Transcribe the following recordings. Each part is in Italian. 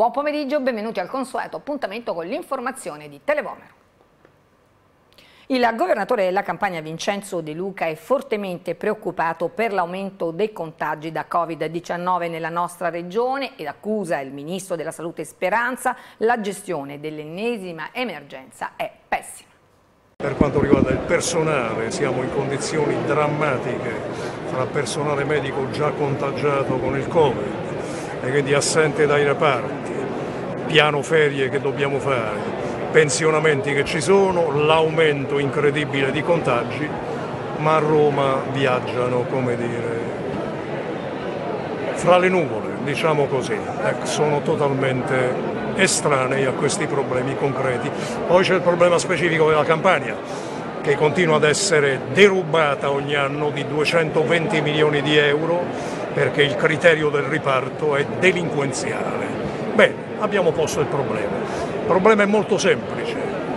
Buon pomeriggio, benvenuti al consueto appuntamento con l'informazione di Televomero. Il governatore della Campania Vincenzo De Luca è fortemente preoccupato per l'aumento dei contagi da Covid-19 nella nostra regione ed accusa il ministro della Salute Speranza: la gestione dell'ennesima emergenza è pessima. Per quanto riguarda il personale, siamo in condizioni drammatiche, tra personale medico già contagiato con il Covid e quindi assente dai reparti, piano ferie che dobbiamo fare, pensionamenti che ci sono, l'aumento incredibile di contagi, ma a Roma viaggiano, come dire, fra le nuvole, diciamo così. Ecco, sono totalmente estranei a questi problemi concreti. Poi c'è il problema specifico della Campania, che continua ad essere derubata ogni anno di 220 milioni di euro perché il criterio del riparto è delinquenziale. Bene, abbiamo posto il problema. Il problema è molto semplice: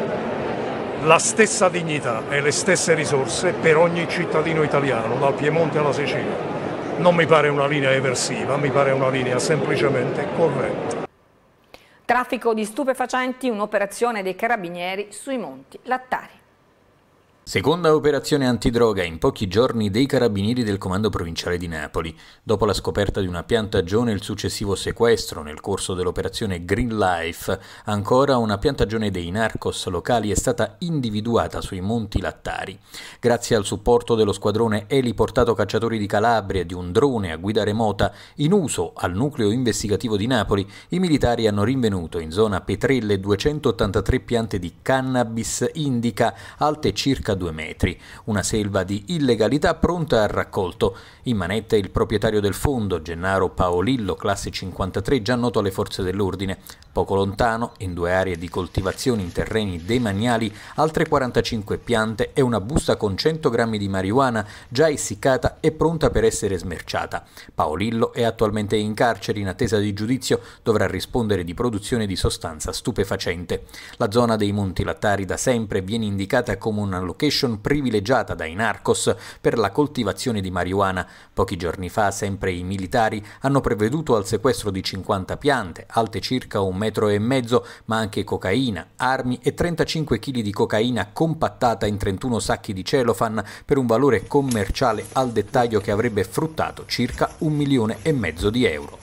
la stessa dignità e le stesse risorse per ogni cittadino italiano, dal Piemonte alla Sicilia. Non mi pare una linea eversiva, mi pare una linea semplicemente corretta. Traffico di stupefacenti, un'operazione dei carabinieri sui Monti Lattari. Seconda operazione antidroga in pochi giorni dei carabinieri del Comando Provinciale di Napoli. Dopo la scoperta di una piantagione e il successivo sequestro nel corso dell'operazione Green Life, ancora una piantagione dei narcos locali è stata individuata sui Monti Lattari. Grazie al supporto dello squadrone eliportato cacciatori di Calabria e di un drone a guida remota in uso al nucleo investigativo di Napoli, i militari hanno rinvenuto in zona Petrelle 283 piante di cannabis indica alte circa 2 metri, una selva di illegalità pronta al raccolto. In manetta il proprietario del fondo, Gennaro Paolillo, classe 53, già noto alle forze dell'ordine. Poco lontano, in 2 aree di coltivazione in terreni demaniali, altre 45 piante e una busta con 100 grammi di marijuana già essiccata e pronta per essere smerciata. Paolillo è attualmente in carcere in attesa di giudizio, dovrà rispondere di produzione di sostanza stupefacente. La zona dei Monti Lattari da sempre viene indicata come una location privilegiata dai narcos per la coltivazione di marijuana. Pochi giorni fa, sempre i militari hanno provveduto al sequestro di 50 piante, alte circa 1,5 metri, ma anche cocaina, armi e 35 kg di cocaina compattata in 31 sacchi di cellophane per un valore commerciale al dettaglio che avrebbe fruttato circa 1,5 milioni di euro.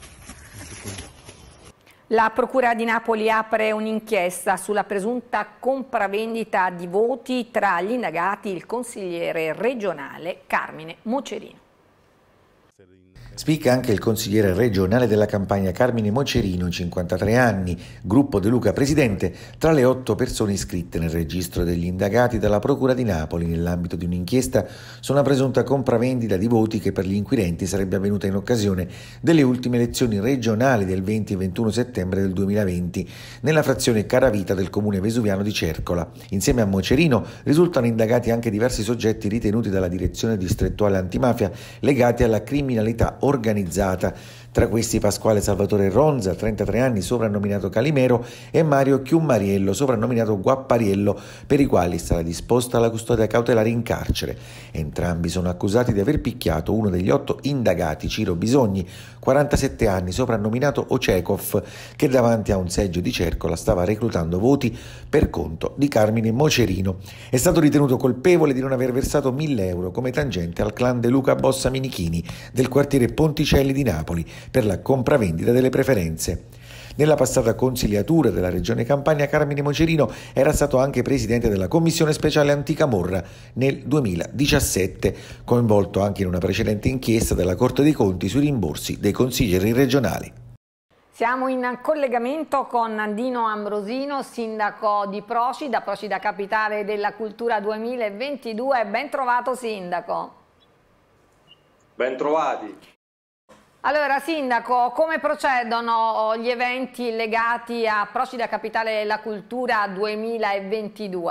La Procura di Napoli apre un'inchiesta sulla presunta compravendita di voti, tra gli indagati il consigliere regionale Carmine Mocerino. Spicca anche il consigliere regionale della Campania Carmine Mocerino, 53 anni, gruppo De Luca presidente, tra le 8 persone iscritte nel registro degli indagati dalla Procura di Napoli nell'ambito di un'inchiesta su una presunta compravendita di voti che per gli inquirenti sarebbe avvenuta in occasione delle ultime elezioni regionali del 20 e 21 settembre del 2020 nella frazione Caravita del comune vesuviano di Cercola. Insieme a Mocerino risultano indagati anche diversi soggetti ritenuti dalla direzione distrettuale antimafia legati alla criminalità organizzata. Tra questi Pasquale Salvatore Ronza, 33 anni, soprannominato Calimero, e Mario Chiummariello, soprannominato Guappariello, per i quali sarà disposta la custodia cautelare in carcere. Entrambi sono accusati di aver picchiato uno degli 8 indagati, Ciro Bisogni, 47 anni, soprannominato Ocekov, che davanti a un seggio di Cercola stava reclutando voti per conto di Carmine Mocerino. È stato ritenuto colpevole di non aver versato 1.000 euro come tangente al clan De Luca Bossa Minichini del quartiere Ponticelli di Napoli per la compravendita delle preferenze. Nella passata consigliatura della Regione Campania, Carmine Mocerino era stato anche presidente della Commissione Speciale Anticamorra nel 2017, coinvolto anche in una precedente inchiesta della Corte dei Conti sui rimborsi dei consiglieri regionali. Siamo in collegamento con Dino Ambrosino, sindaco di Procida, Procida Capitale della Cultura 2022. Ben trovato, sindaco. Ben trovati. Allora, sindaco, come procedono gli eventi legati a Procida Capitale della Cultura 2022?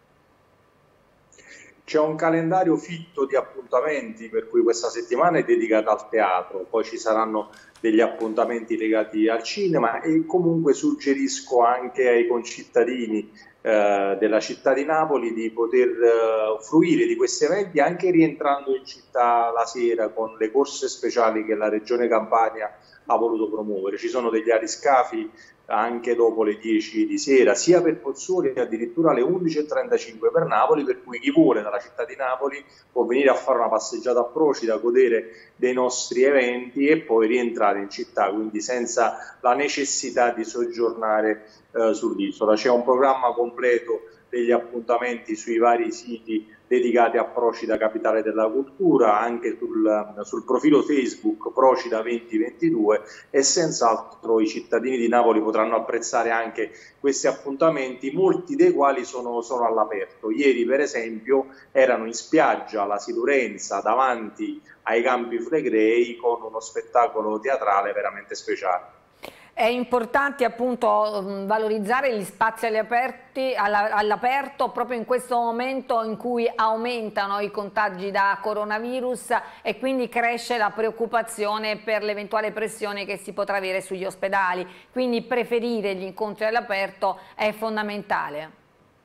C'è un calendario fitto di appuntamenti, per cui questa settimana è dedicata al teatro, poi ci saranno degli appuntamenti legati al cinema e comunque suggerisco anche ai concittadini della città di Napoli di poter fruire di questi eventi anche rientrando in città la sera con le corse speciali che la Regione Campania ha voluto promuovere. Ci sono degli aliscafi anche dopo le 10 di sera, sia per Pozzuoli addirittura alle 11:35 per Napoli, per cui chi vuole dalla città di Napoli può venire a fare una passeggiata a Procida, godere dei nostri eventi e poi rientrare in città, quindi senza la necessità di soggiornare sull'isola. C'è un programma completo degli appuntamenti sui vari siti dedicati a Procida Capitale della Cultura, anche sul profilo Facebook Procida 2022, e senz'altro i cittadini di Napoli potranno apprezzare anche questi appuntamenti, molti dei quali sono all'aperto. Ieri per esempio erano in spiaggia alla Silurenza davanti ai Campi Flegrei con uno spettacolo teatrale veramente speciale. È importante appunto valorizzare gli spazi all'aperto proprio in questo momento in cui aumentano i contagi da coronavirus e quindi cresce la preoccupazione per l'eventuale pressione che si potrà avere sugli ospedali. Quindi preferire gli incontri all'aperto è fondamentale.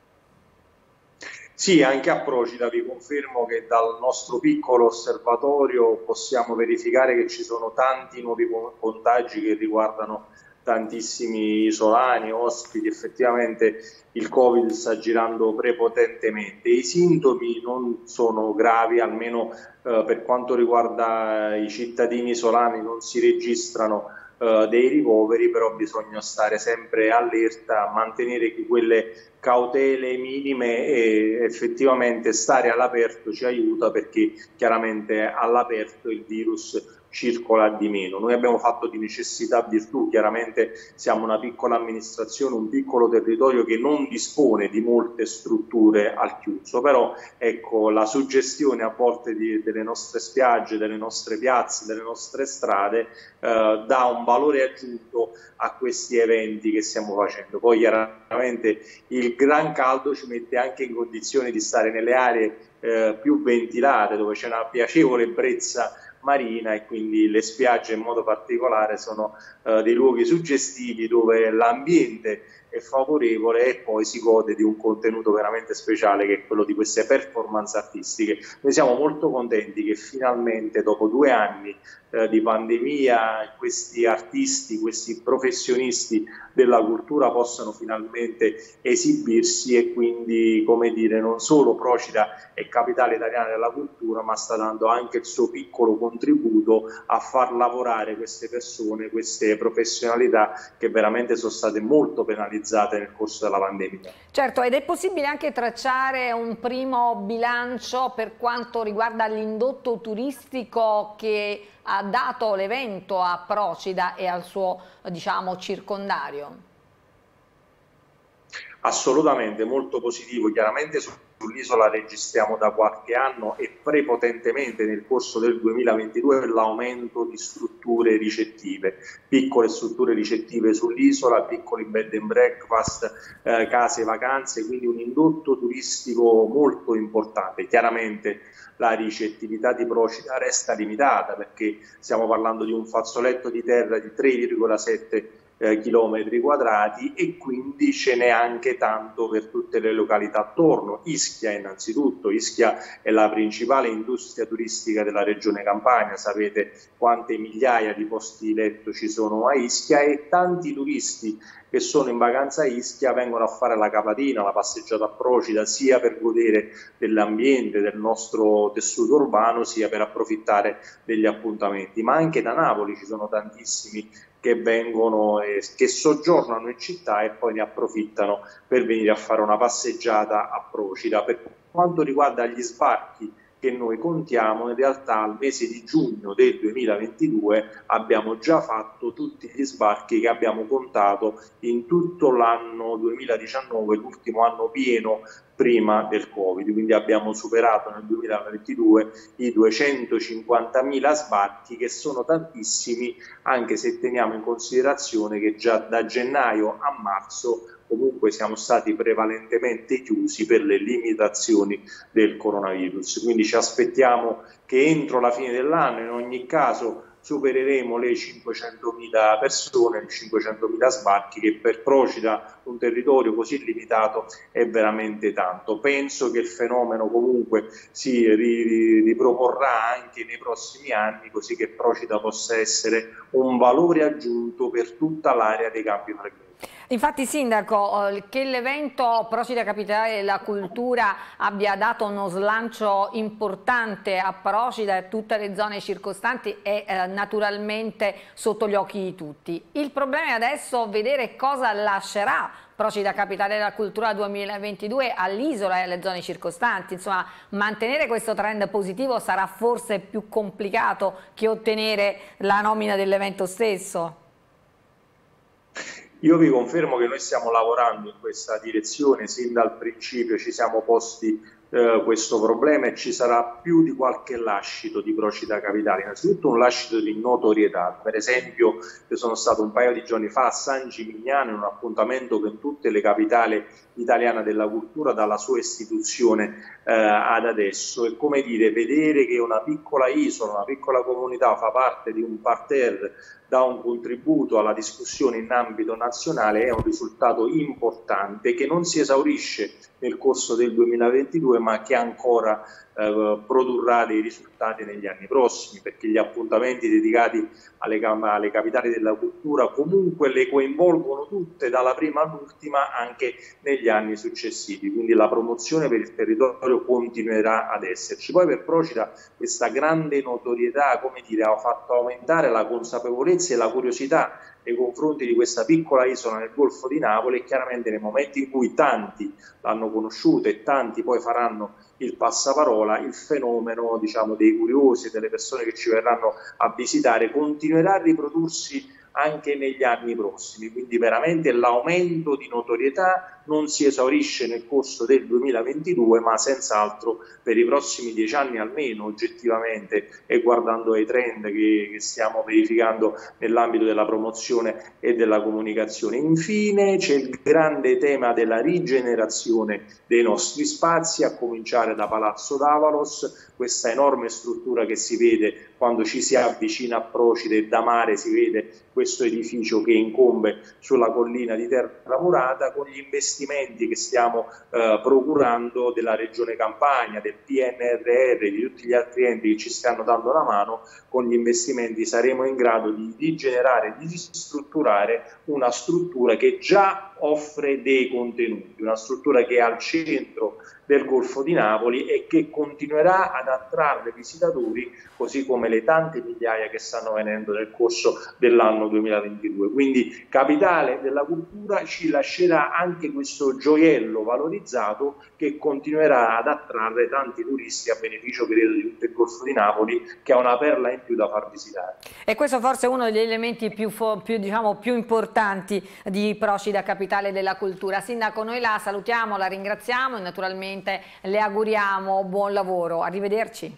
Sì, anche a Procida vi confermo che dal nostro piccolo osservatorio possiamo verificare che ci sono tanti nuovi contagi che riguardano tantissimi isolani, ospiti. Effettivamente il Covid sta girando prepotentemente. I sintomi non sono gravi, almeno per quanto riguarda i cittadini isolani non si registrano dei ricoveri, però bisogna stare sempre allerta, mantenere quelle cautele minime e effettivamente stare all'aperto ci aiuta, perché chiaramente all'aperto il virus circola di meno. Noi abbiamo fatto di necessità virtù, chiaramente siamo una piccola amministrazione, un piccolo territorio che non dispone di molte strutture al chiuso, però ecco, la suggestione a volte delle nostre spiagge, delle nostre piazze, delle nostre strade dà un valore aggiunto a questi eventi che stiamo facendo. Poi chiaramente il gran caldo ci mette anche in condizione di stare nelle aree più ventilate, dove c'è una piacevole brezza marina, e quindi le spiagge in modo particolare sono dei luoghi suggestivi dove l'ambiente è favorevole e poi si gode di un contenuto veramente speciale, che è quello di queste performance artistiche. Noi siamo molto contenti che finalmente dopo 2 anni di pandemia questi artisti, questi professionisti della cultura possano finalmente esibirsi, e quindi, come dire, non solo Procida è capitale italiana della cultura, ma sta dando anche il suo piccolo contributo a far lavorare queste persone, queste professionalità che veramente sono state molto penalizzate nel corso della pandemia. Certo, ed è possibile anche tracciare un primo bilancio per quanto riguarda l'indotto turistico che ha dato l'evento a Procida e al suo, diciamo, circondario? Assolutamente, molto positivo. Chiaramente sull'isola registriamo da qualche anno e prepotentemente nel corso del 2022 l'aumento di strutture ricettive, piccole strutture ricettive sull'isola, piccoli bed and breakfast, case vacanze, quindi un indotto turistico molto importante. Chiaramente la ricettività di Procida resta limitata, perché stiamo parlando di un fazzoletto di terra di 3,7 chilometri quadrati, e quindi ce n'è anche tanto per tutte le località attorno. Ischia innanzitutto, Ischia è la principale industria turistica della regione Campania, sapete quante migliaia di posti letto ci sono a Ischia, e tanti turisti che sono in vacanza a Ischia vengono a fare la capatina, la passeggiata a Procida, sia per godere dell'ambiente, del nostro tessuto urbano, sia per approfittare degli appuntamenti. Ma anche da Napoli ci sono tantissimi che vengono e che soggiornano in città e poi ne approfittano per venire a fare una passeggiata a Procida. Per quanto riguarda gli sbarchi che noi contiamo, in realtà al mese di giugno del 2022 abbiamo già fatto tutti gli sbarchi che abbiamo contato in tutto l'anno 2019, l'ultimo anno pieno prima del Covid, quindi abbiamo superato nel 2022 i 250.000 sbarchi, che sono tantissimi, anche se teniamo in considerazione che già da gennaio a marzo comunque siamo stati prevalentemente chiusi per le limitazioni del coronavirus. Quindi ci aspettiamo che entro la fine dell'anno in ogni caso supereremo le 500.000 persone, i 500.000 sbarchi, che per Procida, un territorio così limitato, è veramente tanto. Penso che il fenomeno comunque si riproporrà anche nei prossimi anni, così che Procida possa essere un valore aggiunto per tutta l'area dei Campi Flegrei. Infatti, Sindaco, che l'evento Procida Capitale della Cultura abbia dato uno slancio importante a Procida e a tutte le zone circostanti è naturalmente sotto gli occhi di tutti. Il problema è adesso vedere cosa lascerà Procida Capitale della Cultura 2022 all'isola e alle zone circostanti. Insomma, mantenere questo trend positivo sarà forse più complicato che ottenere la nomina dell'evento stesso? Io vi confermo che noi stiamo lavorando in questa direzione, sin dal principio ci siamo posti questo problema e ci sarà più di qualche lascito di Procida Capitale. Innanzitutto un lascito di notorietà. Per esempio, io sono stato un paio di giorni fa a San Gimignano in un appuntamento con tutte le capitali italiane della cultura dalla sua istituzione ad adesso, e come dire, vedere che una piccola isola, una piccola comunità fa parte di un parterre, dà un contributo alla discussione in ambito nazionale, è un risultato importante che non si esaurisce nel corso del 2022, ma che ancora produrrà dei risultati negli anni prossimi, perché gli appuntamenti dedicati alle capitali della cultura comunque le coinvolgono tutte, dalla prima all'ultima, anche negli anni successivi, quindi la promozione per il territorio continuerà ad esserci. Poi per Procida questa grande notorietà, come dire, ha fatto aumentare la consapevolezza e la curiosità nei confronti di questa piccola isola nel Golfo di Napoli, e chiaramente nei momenti in cui tanti l'hanno conosciuta e tanti poi faranno il passaparola, il fenomeno, diciamo, dei curiosi e delle persone che ci verranno a visitare continuerà a riprodursi anche negli anni prossimi, quindi veramente l'aumento di notorietà non si esaurisce nel corso del 2022, ma senz'altro per i prossimi 10 anni almeno, oggettivamente, e guardando ai trend che stiamo verificando nell'ambito della promozione e della comunicazione. Infine c'è il grande tema della rigenerazione dei nostri spazi, a cominciare da Palazzo d'Avalos, questa enorme struttura che si vede quando ci si avvicina a Procida, e da mare si vede questo edificio che incombe sulla collina di Terramurata, con gli investimenti che stiamo procurando della Regione Campania, del PNRR, di tutti gli altri enti che ci stanno dando la mano. Con gli investimenti saremo in grado di rigenerare, di ristrutturare una struttura che già offre dei contenuti, una struttura che è al centro del Golfo di Napoli e che continuerà ad attrarre visitatori, così come le tante migliaia che stanno venendo nel corso dell'anno 2022. Quindi Capitale della Cultura ci lascerà anche questo gioiello valorizzato che continuerà ad attrarre tanti turisti a beneficio, credo, di tutto il Golfo di Napoli, che ha una perla in più da far visitare. E questo forse è uno degli elementi più importanti di Procida Capitale della Cultura. Sindaco, noi la salutiamo, la ringraziamo e naturalmente le auguriamo buon lavoro. Arrivederci.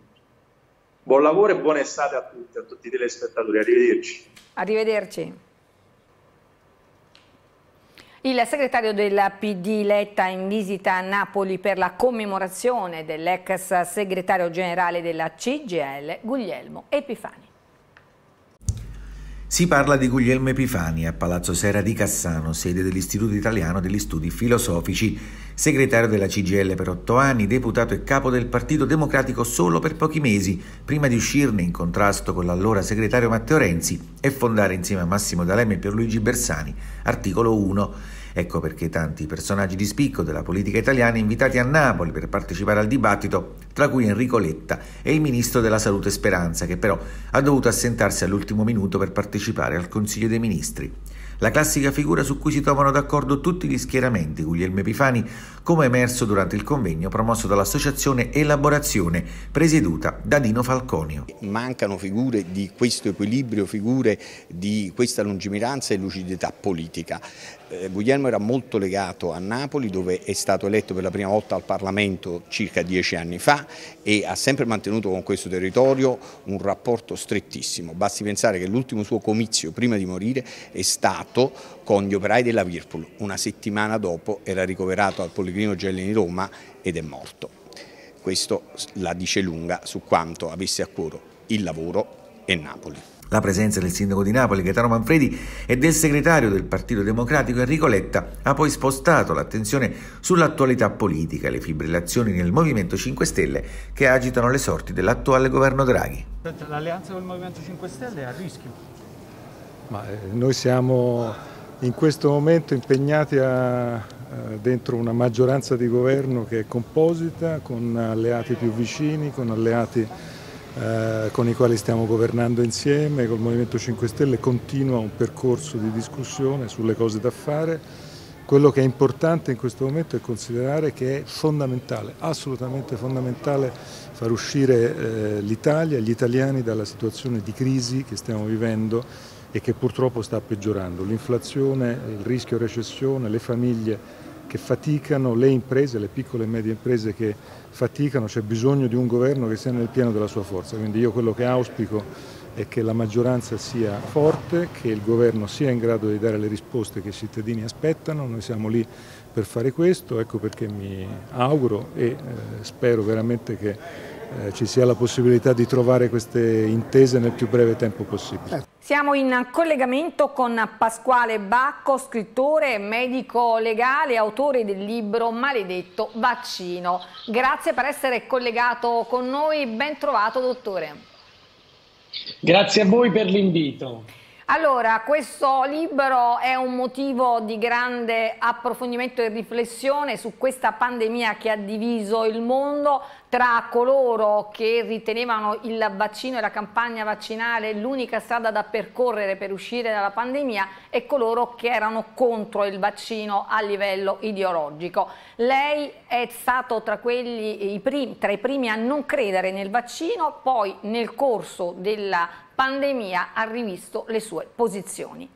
Buon lavoro e buona estate a tutti i telespettatori. Arrivederci. Arrivederci. Il segretario del PD Letta in visita a Napoli per la commemorazione dell'ex segretario generale della CGIL, Guglielmo Epifani. Si parla di Guglielmo Epifani a Palazzo Sera di Cassano, sede dell'Istituto Italiano degli Studi Filosofici, segretario della CGIL per 8 anni, deputato e capo del Partito Democratico solo per pochi mesi, prima di uscirne in contrasto con l'allora segretario Matteo Renzi e fondare insieme a Massimo D'Alema e Pierluigi Bersani Articolo 1. Ecco perché tanti personaggi di spicco della politica italiana invitati a Napoli per partecipare al dibattito, tra cui Enrico Letta e il ministro della Salute Speranza, che però ha dovuto assentarsi all'ultimo minuto per partecipare al Consiglio dei Ministri. La classica figura su cui si trovano d'accordo tutti gli schieramenti, Guglielmo Epifani, come emerso durante il convegno promosso dall'associazione Elaborazione, presieduta da Dino Falconio. Mancano figure di questo equilibrio, figure di questa lungimiranza e lucidità politica. Guglielmo era molto legato a Napoli, dove è stato eletto per la prima volta al Parlamento circa 10 anni fa, e ha sempre mantenuto con questo territorio un rapporto strettissimo. Basti pensare che l'ultimo suo comizio prima di morire è stato con gli operai della Whirlpool. Una settimana dopo era ricoverato al Policlinico Gelli di Roma ed è morto. Questo la dice lunga su quanto avesse a cuore il lavoro e Napoli. La presenza del sindaco di Napoli, Gaetano Manfredi, e del segretario del Partito Democratico, Enrico Letta, ha poi spostato l'attenzione sull'attualità politica e le fibrillazioni nel Movimento 5 Stelle che agitano le sorti dell'attuale governo Draghi. L'alleanza con il Movimento 5 Stelle è a rischio? Noi siamo in questo momento impegnati dentro una maggioranza di governo che è composita, con alleati più vicini, con alleati con i quali stiamo governando insieme. Col Movimento 5 Stelle continua un percorso di discussione sulle cose da fare. Quello che è importante in questo momento è considerare che è fondamentale, assolutamente fondamentale, far uscire l'Italia e gli italiani dalla situazione di crisi che stiamo vivendo e che purtroppo sta peggiorando. L'inflazione, il rischio recessione, le famiglie che faticano, le imprese, le piccole e medie imprese che faticano, c'è bisogno di un governo che sia nel pieno della sua forza. Quindi io quello che auspico è che la maggioranza sia forte, che il governo sia in grado di dare le risposte che i cittadini aspettano. Noi siamo lì per fare questo, ecco perché mi auguro e spero veramente che ci sia la possibilità di trovare queste intese nel più breve tempo possibile. Siamo in collegamento con Pasquale Bacco, scrittore, medico legale, autore del libro Maledetto vaccino. Grazie per essere collegato con noi, ben trovato dottore. Grazie a voi per l'invito. Allora, questo libro è un motivo di grande approfondimento e riflessione su questa pandemia che ha diviso il mondo tra coloro che ritenevano il vaccino e la campagna vaccinale l'unica strada da percorrere per uscire dalla pandemia e coloro che erano contro il vaccino a livello ideologico. Lei è stato tra i primi a non credere nel vaccino, poi nel corso della pandemia ha rivisto le sue posizioni.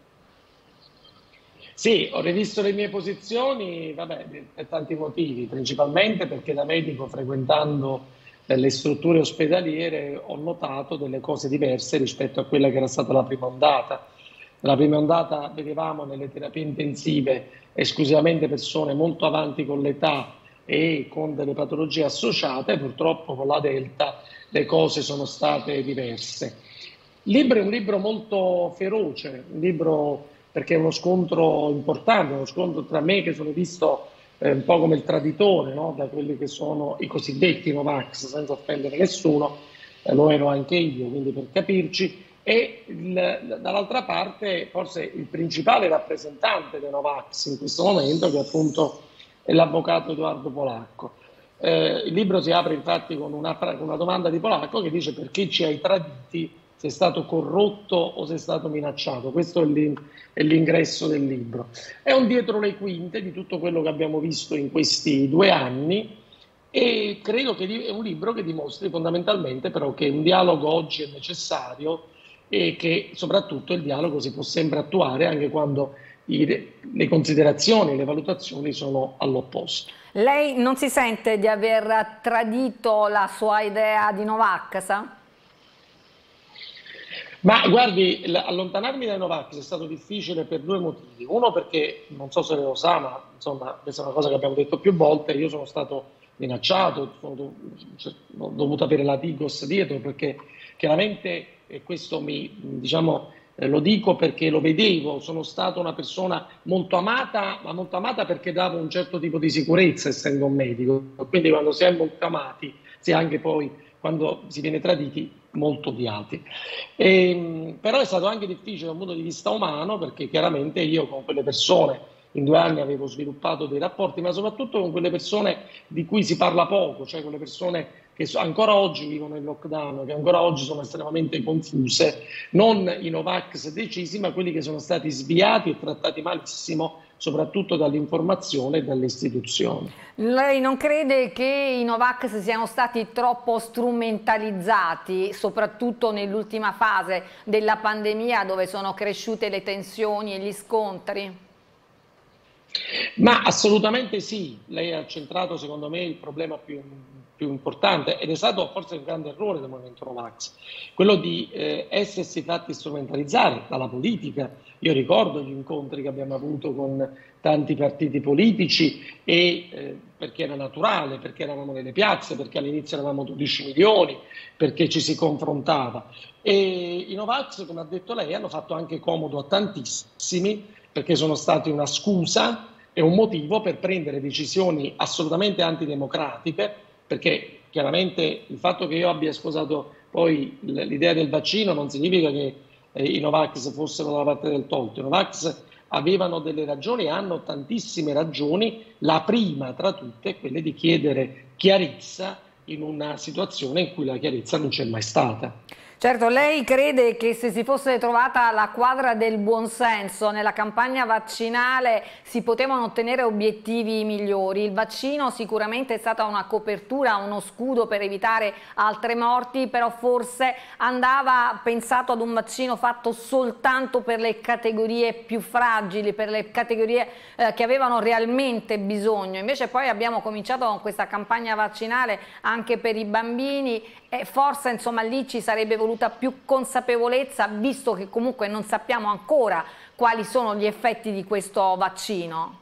Sì, ho rivisto le mie posizioni, per tanti motivi, principalmente perché da medico, frequentando le strutture ospedaliere, ho notato delle cose diverse rispetto a quella che era stata la prima ondata. Nella prima ondata vedevamo nelle terapie intensive esclusivamente persone molto avanti con l'età e con delle patologie associate. Purtroppo con la Delta le cose sono state diverse. Il libro è un libro molto feroce, un libro perché è uno scontro importante, uno scontro tra me, che sono visto un po' come il traditore, no? Da quelli che sono i cosiddetti Novax, senza offendere nessuno, lo ero anche io, quindi per capirci, e dall'altra parte forse il principale rappresentante dei Novax in questo momento, che appunto è l'avvocato Edoardo Polacco. Il libro si apre infatti con una domanda di Polacco che dice: perché ci hai traditi? Sei stato corrotto o sei stato minacciato? Questo è l'ingresso del libro. È un dietro le quinte di tutto quello che abbiamo visto in questi 2 anni e credo che è un libro che dimostri fondamentalmente però che un dialogo oggi è necessario e che soprattutto il dialogo si può sempre attuare anche quando le considerazioni, le valutazioni sono all'opposto. Lei non si sente di aver tradito la sua idea di Novax? Ma guardi, allontanarmi dai Novax è stato difficile per 2 motivi. Uno perché, non so se lo sa, ma insomma questa è una cosa che abbiamo detto più volte, io sono stato minacciato, ho dovuto avere la Digos dietro perché chiaramente, e questo lo dico perché lo vedevo, sono stata una persona molto amata, ma molto amata perché davo un certo tipo di sicurezza essendo un medico. Quindi quando si è molto amati, si è anche poi, quando si viene traditi, molto odiati. Però è stato anche difficile dal punto di vista umano perché chiaramente io con quelle persone in 2 anni avevo sviluppato dei rapporti, ma soprattutto con quelle persone di cui si parla poco, cioè quelle persone che ancora oggi vivono il lockdown, che ancora oggi sono estremamente confuse, non i Novax decisi, ma quelli che sono stati sviati e trattati malissimo, soprattutto dall'informazione e dalle istituzioni. Lei non crede che i Novax siano stati troppo strumentalizzati, soprattutto nell'ultima fase della pandemia, dove sono cresciute le tensioni e gli scontri? Ma assolutamente sì, lei ha centrato secondo me il problema più più importante, ed è stato forse un grande errore del movimento Novax, quello di essersi fatti strumentalizzare dalla politica. Io ricordo gli incontri che abbiamo avuto con tanti partiti politici perché era naturale, perché eravamo nelle piazze, perché all'inizio eravamo 12 milioni, perché ci si confrontava. E i Novax, come ha detto lei, hanno fatto anche comodo a tantissimi, perché sono stati una scusa e un motivo per prendere decisioni assolutamente antidemocratiche, perché chiaramente il fatto che io abbia sposato poi l'idea del vaccino non significa che i Novax fossero dalla parte del torto. I Novax avevano delle ragioni, hanno tantissime ragioni, la prima tra tutte è quella di chiedere chiarezza in una situazione in cui la chiarezza non c'è mai stata. Certo, lei crede che se si fosse trovata la quadra del buonsenso nella campagna vaccinale si potevano ottenere obiettivi migliori? Il vaccino sicuramente è stata una copertura, uno scudo per evitare altre morti, però forse andava pensato ad un vaccino fatto soltanto per le categorie più fragili, per le categorie che avevano realmente bisogno. Invece poi abbiamo cominciato con questa campagna vaccinale anche per i bambini e forse insomma lì ci sarebbe voluta più consapevolezza, visto che comunque non sappiamo ancora quali sono gli effetti di questo vaccino.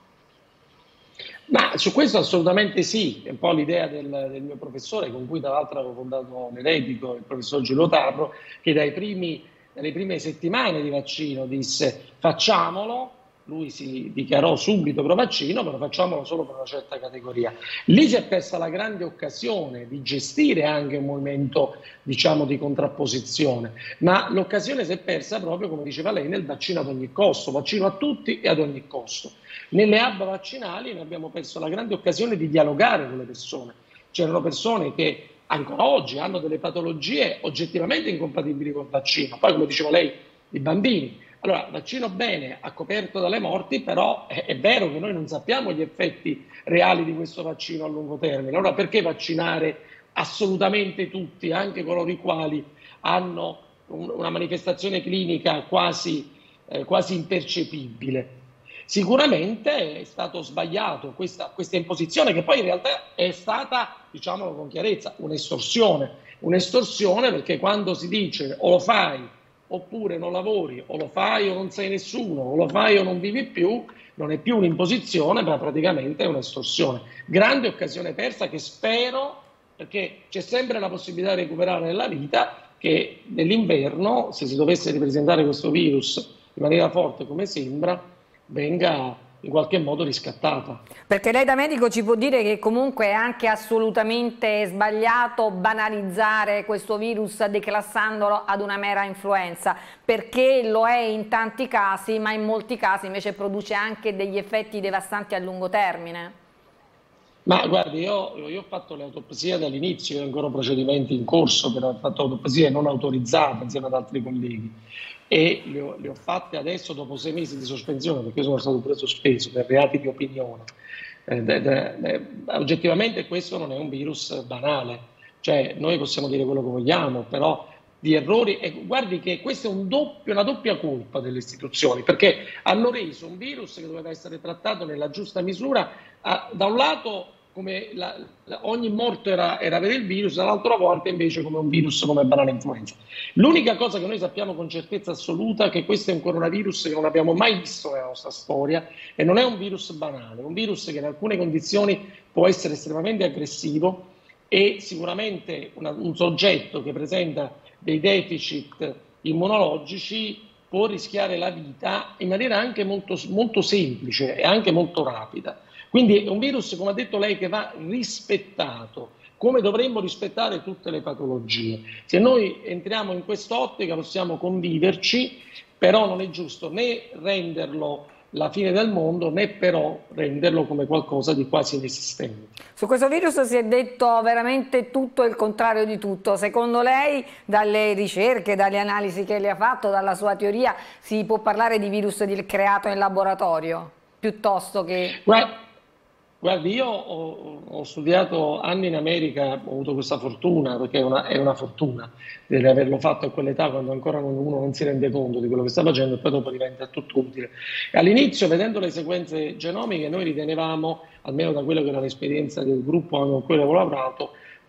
Ma su questo assolutamente sì, è un po' l'idea del mio professore, con cui tra l'altro avevo fondato l'Eretico, il professor Giulio Tarro, che dalle prime settimane di vaccino disse facciamolo. Lui si dichiarò subito pro vaccino, però facciamolo solo per una certa categoria. Lì si è persa la grande occasione di gestire anche un movimento, diciamo, di contrapposizione, ma l'occasione si è persa proprio, come diceva lei, nel vaccino ad ogni costo, vaccino a tutti e ad ogni costo. Nelle hub vaccinali noi abbiamo perso la grande occasione di dialogare con le persone. C'erano persone che ancora oggi hanno delle patologie oggettivamente incompatibili col vaccino, poi come diceva lei, i bambini. Allora, vaccino bene, ha coperto dalle morti, però è vero che noi non sappiamo gli effetti reali di questo vaccino a lungo termine. Allora perché vaccinare assolutamente tutti, anche coloro i quali hanno una manifestazione clinica quasi impercettibile? Sicuramente è stato sbagliato questa imposizione, che poi in realtà è stata, diciamolo con chiarezza, un'estorsione perché quando si dice o lo fai oppure non lavori, o lo fai o non sei nessuno, o lo fai o non vivi più, non è più un'imposizione, ma praticamente è un'estorsione. Grande occasione persa che spero, perché c'è sempre la possibilità di recuperare nella vita, che nell'inverno, se si dovesse ripresentare questo virus in maniera forte come sembra, venga in qualche modo riscattata. Perché lei da medico ci può dire che comunque è anche assolutamente sbagliato banalizzare questo virus declassandolo ad una mera influenza, perché lo è in tanti casi, ma in molti casi invece produce anche degli effetti devastanti a lungo termine. Ma guardi, io ho fatto le autopsie dall'inizio, ho ancora procedimenti in corso per aver fatto autopsie non autorizzate insieme ad altri colleghi, e le ho fatte adesso dopo 6 mesi di sospensione, perché sono stato pure sospeso per reati di opinione. Oggettivamente questo non è un virus banale, cioè noi possiamo dire quello che vogliamo, però di errori, e guardi che questa è una doppia colpa delle istituzioni, perché hanno reso un virus che doveva essere trattato nella giusta misura, da un lato come ogni morto era per il virus, dall'altra parte invece come un virus come banale influenza. L'unica cosa che noi sappiamo con certezza assoluta è che questo è un coronavirus che non abbiamo mai visto nella nostra storia, e non è un virus banale, è un virus che in alcune condizioni può essere estremamente aggressivo, e sicuramente un soggetto che presenta dei deficit immunologici può rischiare la vita in maniera anche molto, molto semplice e anche molto rapida. Quindi è un virus, come ha detto lei, che va rispettato, come dovremmo rispettare tutte le patologie. Se noi entriamo in quest'ottica possiamo conviverci, però non è giusto né renderlo la fine del mondo, né però renderlo come qualcosa di quasi inesistente. Su questo virus si è detto veramente tutto e il contrario di tutto. Secondo lei, dalle ricerche, dalle analisi che lei ha fatto, dalla sua teoria, si può parlare di virus creato in laboratorio, piuttosto che... Guardi, io ho studiato anni in America, ho avuto questa fortuna, perché è una fortuna di averlo fatto a quell'età, quando ancora uno non si rende conto di quello che sta facendo, e poi dopo diventa tutto utile. E all'inizio, vedendo le sequenze genomiche, noi ritenevamo, almeno da quello che era l'esperienza del gruppo con cui avevo lavorato,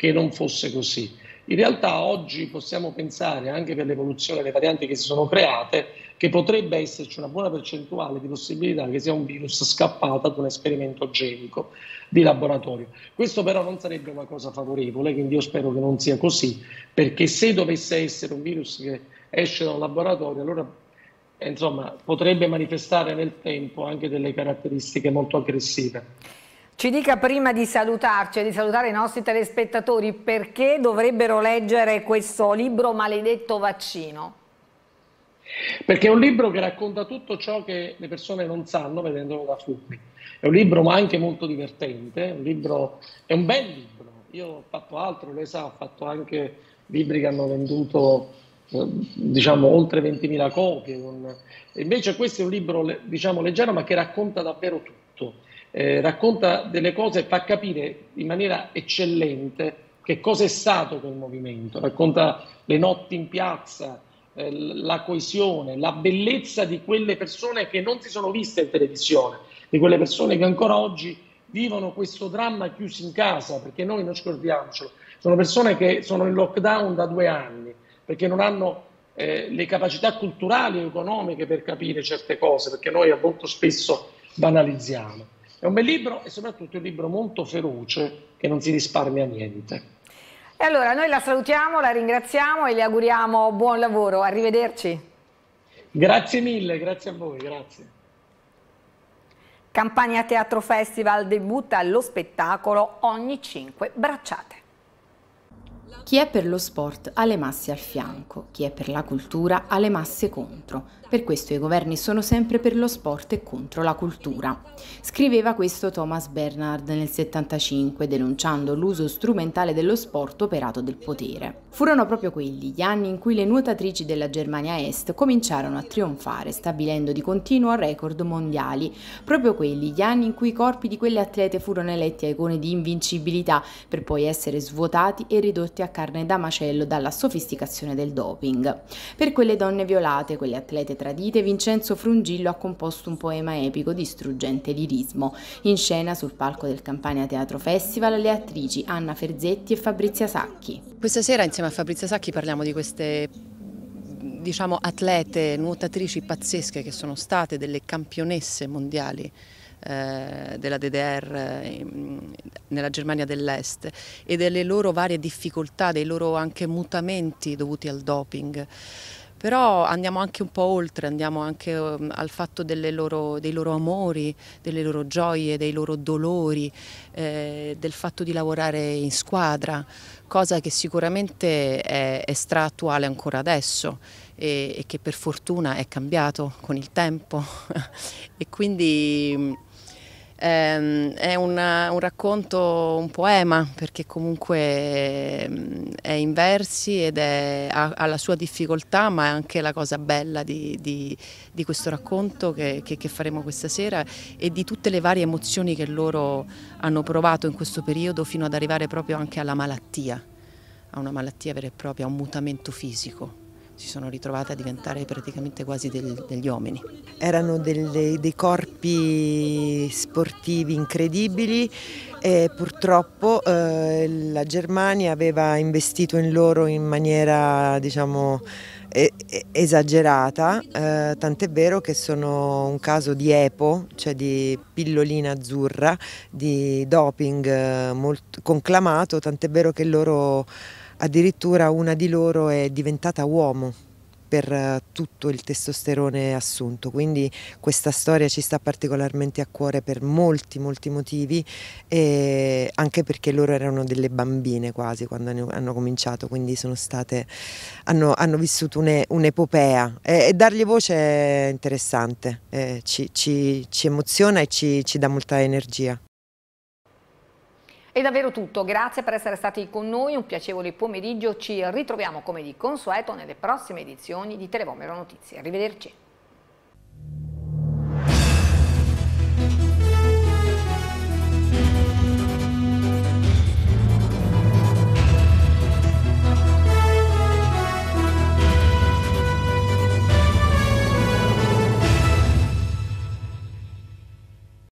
che non fosse così. In realtà oggi possiamo pensare, anche per l'evoluzione delle varianti che si sono create, che potrebbe esserci una buona percentuale di possibilità che sia un virus scappato ad un esperimento genico di laboratorio. Questo però non sarebbe una cosa favorevole, quindi io spero che non sia così, perché se dovesse essere un virus che esce da un laboratorio, allora insomma, potrebbe manifestare nel tempo anche delle caratteristiche molto aggressive. Ci dica, prima di salutarci e di salutare i nostri telespettatori, perché dovrebbero leggere questo libro Maledetto vaccino? Perché è un libro che racconta tutto ciò che le persone non sanno vedendolo da fuori. È un libro ma anche molto divertente, è un bel libro. Io ho fatto altro, lei sa, ho fatto anche libri che hanno venduto diciamo oltre 20.000 copie. Invece questo è un libro diciamo leggero ma che racconta davvero tutto. Racconta delle cose, fa capire in maniera eccellente che cosa è stato quel movimento, racconta le notti in piazza, la coesione, la bellezza di quelle persone che non si sono viste in televisione, di quelle persone che ancora oggi vivono questo dramma chiusi in casa, perché noi non scordiamocelo, sono persone che sono in lockdown da 2 anni, perché non hanno le capacità culturali e economiche per capire certe cose, perché noi molto spesso banalizziamo. È un bel libro e soprattutto è un libro molto feroce che non si risparmia niente. E allora noi la salutiamo, la ringraziamo e le auguriamo buon lavoro. Arrivederci. Grazie mille, grazie a voi, grazie. Campania Teatro Festival debutta allo spettacolo Ogni 5 bracciate. Chi è per lo sport ha le masse al fianco, chi è per la cultura ha le masse contro. Per questo i governi sono sempre per lo sport e contro la cultura. Scriveva questo Thomas Bernhard nel 1975, denunciando l'uso strumentale dello sport operato del potere. Furono proprio quelli gli anni in cui le nuotatrici della Germania Est cominciarono a trionfare, stabilendo di continuo record mondiali. Proprio quelli gli anni in cui i corpi di quelle atlete furono eletti a icone di invincibilità, per poi essere svuotati e ridotti a carne da macello dalla sofisticazione del doping. Per quelle donne violate, quelle atlete tradite, Vincenzo Frungillo ha composto un poema epico di struggente lirismo. In scena sul palco del Campania Teatro Festival le attrici Anna Ferzetti e Fabrizia Sacchi. Questa sera insieme a Fabrizia Sacchi parliamo di queste diciamo atlete nuotatrici pazzesche che sono state delle campionesse mondiali della DDR nella Germania dell'Est e delle loro varie difficoltà, dei loro anche mutamenti dovuti al doping. Però andiamo anche un po' oltre, andiamo anche al fatto dei loro amori, delle loro gioie, dei loro dolori, del fatto di lavorare in squadra, cosa che sicuramente è stra-attuale ancora adesso e che per fortuna è cambiato con il tempo e quindi è un racconto, un poema, perché comunque è in versi ed ha la sua difficoltà, ma è anche la cosa bella di questo racconto che faremo questa sera e di tutte le varie emozioni che loro hanno provato in questo periodo fino ad arrivare proprio anche alla malattia, a una malattia vera e propria, a un mutamento fisico. Si sono ritrovate a diventare praticamente quasi degli uomini. Erano dei corpi sportivi incredibili e purtroppo la Germania aveva investito in loro in maniera diciamo esagerata, tant'è vero che sono un caso di EPO, cioè di pillolina azzurra, di doping molto conclamato, tant'è vero che loro addirittura una di loro è diventata uomo per tutto il testosterone assunto, quindi questa storia ci sta particolarmente a cuore per molti motivi e anche perché loro erano delle bambine quasi quando hanno cominciato, quindi hanno vissuto un'epopea e dargli voce è interessante, ci emoziona e ci dà molta energia. È davvero tutto, grazie per essere stati con noi, un piacevole pomeriggio, ci ritroviamo come di consueto nelle prossime edizioni di Televomero Notizie. Arrivederci.